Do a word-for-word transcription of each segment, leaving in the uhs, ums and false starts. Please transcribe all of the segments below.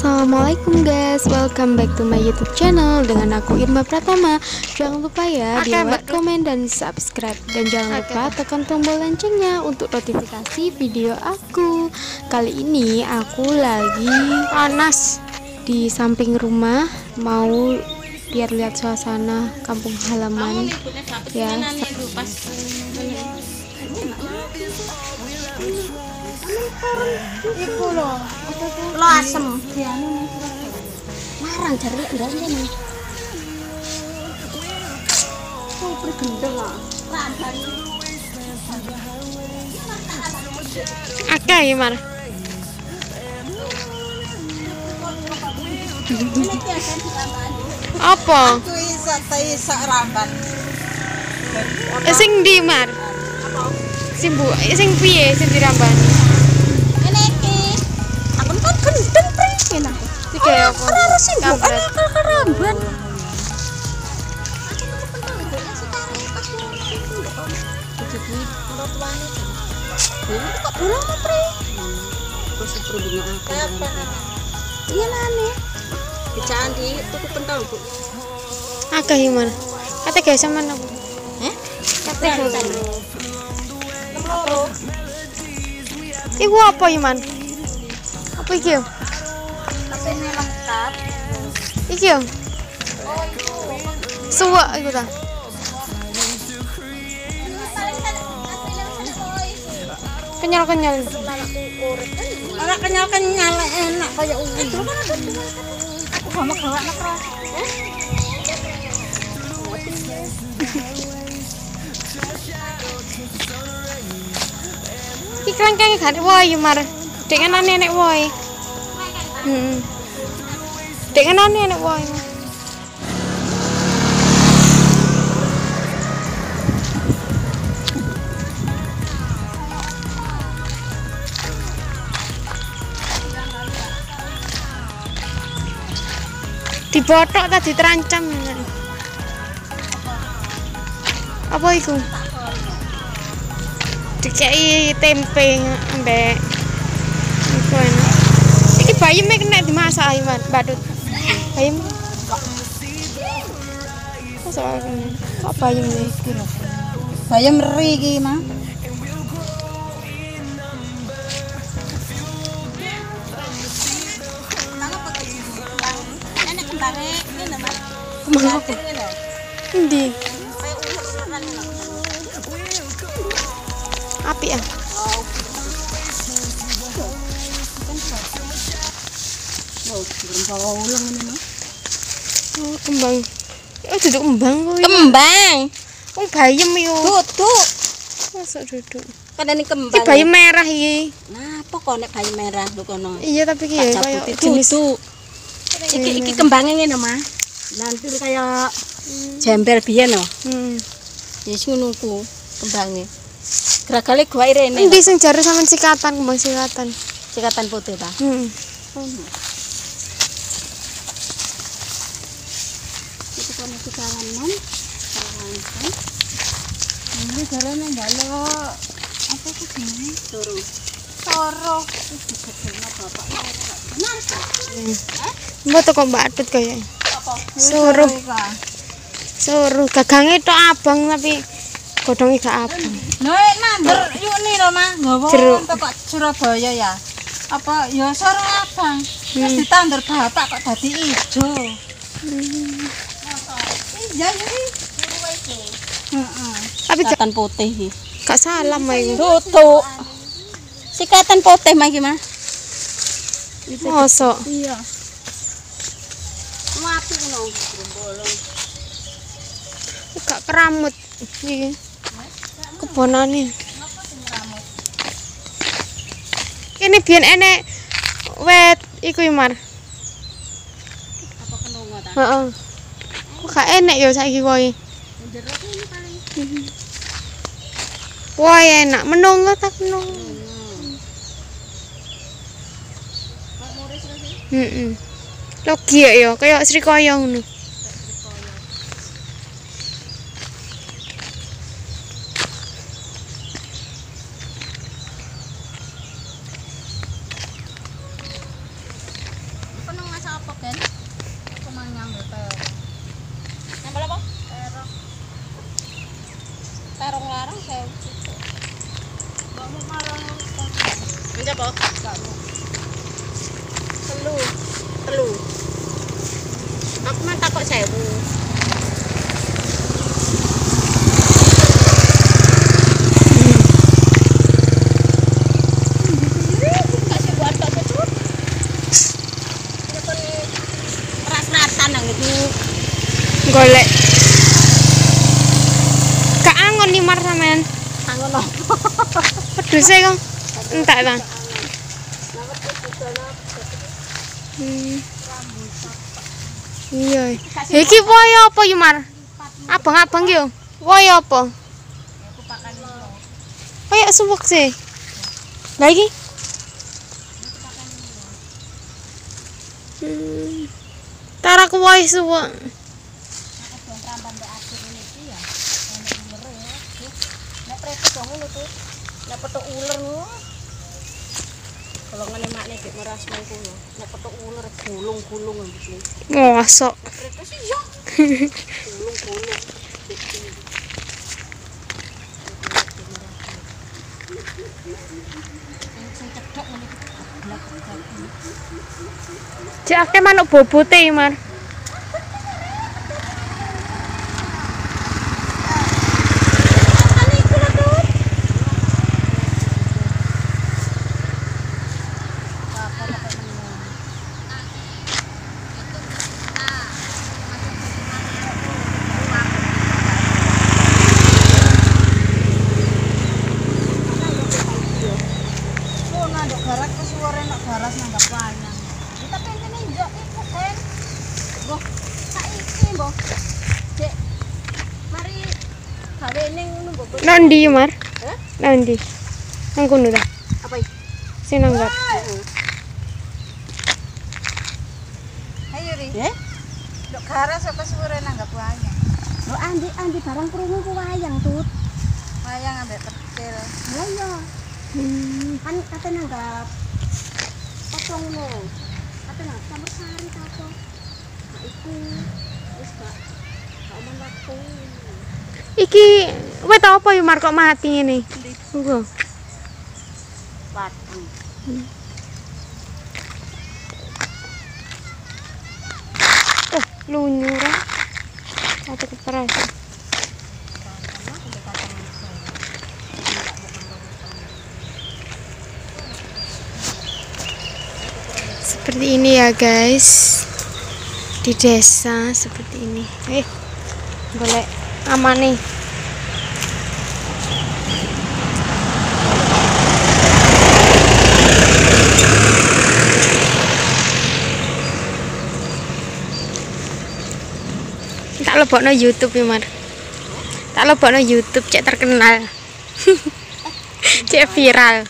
Assalamualaikum guys, welcome back to my YouTube channel dengan aku Irma Pratama. Jangan lupa ya di like, komen, dan subscribe. Dan jangan lupa tekan tombol loncengnya untuk notifikasi video aku. Kali ini aku lagi panas di samping rumah, mau lihat-lihat suasana kampung halaman ya. Iku lho, lo asem. Marang jare ndane nih. Oh, prigendeng ah. Ramban. Akeh ya, Mar. Apa? Aku iso iso ramban. Eh, sing ndi, Mar? Apa? Sing Bu, sing piye sing dirambani? Ini iki. Aku kan gendeng priyen aku. Iki apa? Ora sing Bu, ana ramban. Kok bolong Pri? Terus perundungan aku. Apa? Iya nane. Bicaan di tuku pentol, Bu. Akeh ya, Mar. Kate gawe sampean apa? Heh? Kate gawe. Iku apa ya, Man? Apa iki ya? Ini lengkap. Iki ya? Oh, itu. Suwak iku ta. Kenyal-kenyal. Ora kenyal-kenyal enak kaya uwi. Aku gak mau gawe nek ro. Iki klengkenge gak woe, Mar. Dek enane nek woe. Heeh. Dek enane nek woe. Dibotok tadi terancam. Apa iku? Dikei tempe ambek iku enak. Iki bayem kena dimasak ae, Mbak. Bayem. Masak kene. Kok bayem iki? Bayam eri iki, Mah. Kemana apa? Endi? Api ya? Oh, ulang ini, Mah. Oh, kembang. Oh, duduk kembang kuwi. Kembang. Wong bayem yo. Duduk. Masuk duduk. Kan ini kembang. Iki bayem merah iki. Nah, apa kok nek bayam merah lho kono? Iya, tapi iki ya kaya jenis duduk. Iki iki kembangnya ngene, Mah. Nanti kaya jembel biyen lho. Hmm. Ya sing ngono ku kembange. Geragale gua irene. Endi sing jare sampean sikatan, kembang sikatan? Sikatan putih ta. Heeh. Ono. Iki kono sikalan nom. Kawan. Ini jarane ndalo apa ku jenenge? Toro. Toro. Iki ketemu bapak. Benar. Mbok teko Mbak Adut kaya. Apa? Suruh. Suruh gagange tok abang tapi godhonge gak abang. Nek nandur yuk ni lho, Mah. Nggawa Jeruk. kok Surabaya ya. Apa ya sorong abang. Terus ditandur bapak kok dadi ijo. Hmm. Iya iki. Heeh. Tapi gak, Sikatan putih iki. gak salah mah iku. Tutuk. Sikatan putih mah iki, Mah. Mosok. Iya. Mati ngono, bolong. Gak keramut iki. Kebonane. Kene biyen enek wet iku ya, Mar. Apa kenongo ta? Heeh. Kok gak enek ya saiki kowe. Jeruk ini paling. Wah, enak menunggu tak menunggu. Heeh. Logi ya, kaya srikaya ngono. apa? Telu. Telu. Aku mah takut sewu. Golek Kak angon nih mar sampean. Angon apa? Pedus e kok. Entak ta. Hmm. Iya. Iki woyo apa yo mar? Abang-abang ki yo. Woyo apa? Kayak suwek sih. Lah iki. Hmm. Tara ku woyo suwek. Kalau ngene makne dik meras mengko lho. Nek petuk uler gulung-gulung iki. Mosok. Terus iya. Gulung-gulung. Sing cedhok ngene iki blak-blak. Cek akeh manuk bobote iki, Mar. Nandi Mar? Hah? Nandi. Nang kono ta? Apa iki? Sing nanggap. Ayo ri. Eh? Ndok garas apa suwere nanggap wayang. Lho andi andi barang krungu ku wayang, Tut. Wayang ambek petil. Lah iya. Hmm, kan kate nanggap apa ngono? Kate nanggap campur sari ta apa? Nah iku wis gak gak omong waktu. Iki wet apa yo Mar kok mati ngene? Engko. Waduh. Hmm. Oh, lunyur. Satu keperas. Seperti ini ya guys. Di desa seperti ini. Eh, boleh aman nih. Tak lebokno YouTube ya Mar. Tak lebokno YouTube cek terkenal. Cek viral.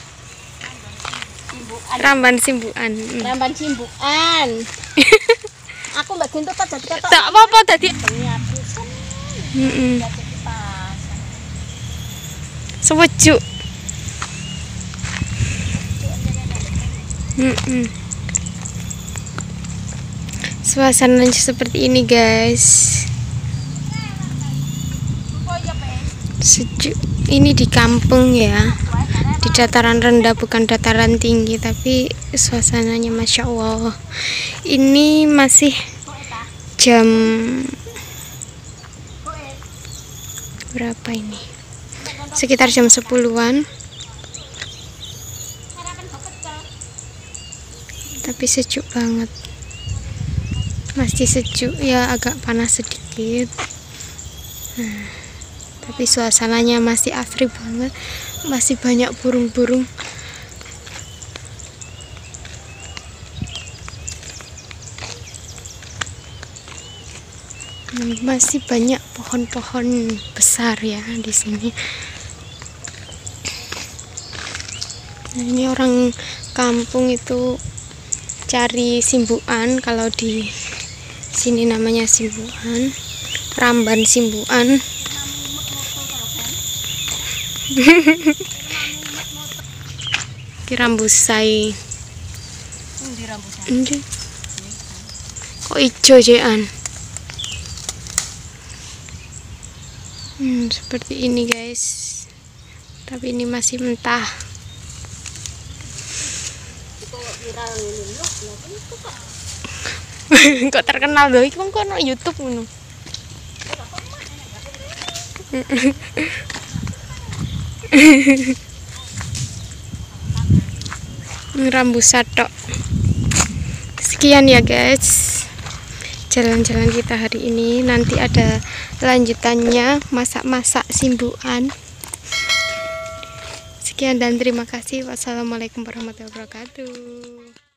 Ramban simbukan. Ramban simbukan. Aku mbak Gento tak dadi kata. Tak apa-apa dadi. Heeh. Sewejuk. Heeh. Suasananya seperti ini guys. Sejuk. Ini di kampung ya, di dataran rendah bukan dataran tinggi, tapi suasananya masya Allah. Ini masih jam berapa ini? Sekitar jam sepuluhan. Tapi sejuk banget. Masih sejuk ya, agak panas sedikit. Nah, tapi suasananya masih asri banget. Masih banyak burung-burung. Masih banyak pohon-pohon besar ya di sini. Nah, ini orang kampung itu cari simbukan, kalau di sini namanya simbukan, ramban simbukan. Ki rambusai. Endi rambusai? Kok ijo jean? Hmm, seperti ini guys. Tapi ini masih mentah. Kok terkenal doh iki kok ono YouTube ngono. Rambusan tok. Sekian ya guys, jalan-jalan kita hari ini. Nanti ada lanjutannya, masak-masak simbukan. Sekian dan terima kasih. Wassalamualaikum warahmatullahi wabarakatuh.